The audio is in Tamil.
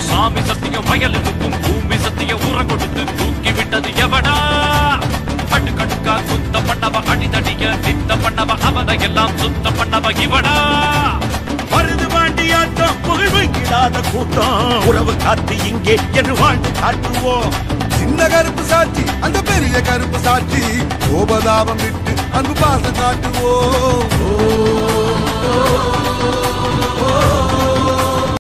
சாமி சத்தியம் வயலுக்கும் பூமி சத்தியம் உர கொடுத்து தூக்கி விட்டது எவடா? அடுக்கடுக்கா சுத்தம் பண்ணவ அடிதடிய நித்தம் பண்ணவ அவனை எல்லாம் சுத்தம் பண்ணவ இவடா? வருது வாண்டியாட்டம் புகழ்வு கிடாத கூட்டம் உறவு காத்து இங்கே என்று வாழ்ந்து காட்டுவோம். சின்ன கருப்பு சாட்சி அந்த பெரிய கருப்பு சாட்சி கோபதாபம் விட்டு அன்பு பாசம் காட்டுவோம்.